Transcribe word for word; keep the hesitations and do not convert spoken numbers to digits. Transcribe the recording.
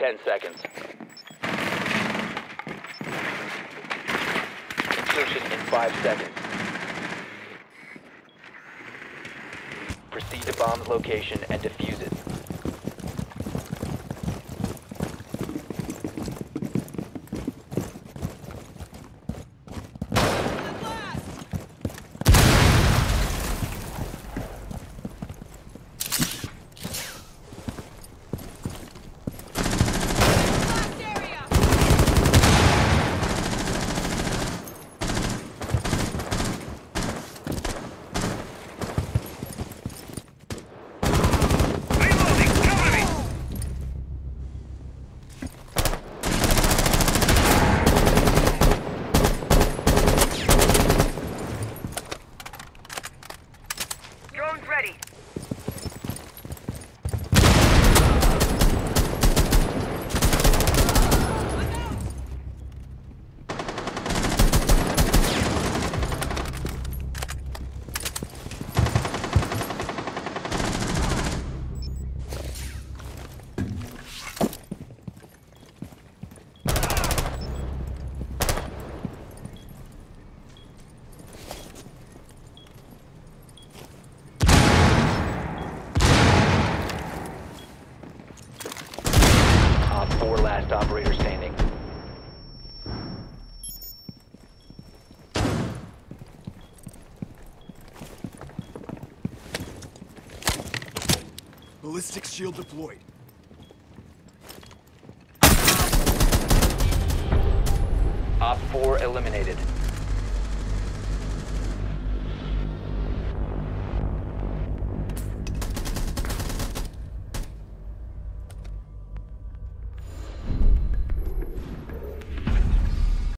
ten seconds. Insertion in five seconds. Proceed to bomb's location and defuse it. Drone's ready. Four last operator standing. Ballistic shield deployed. Op four eliminated.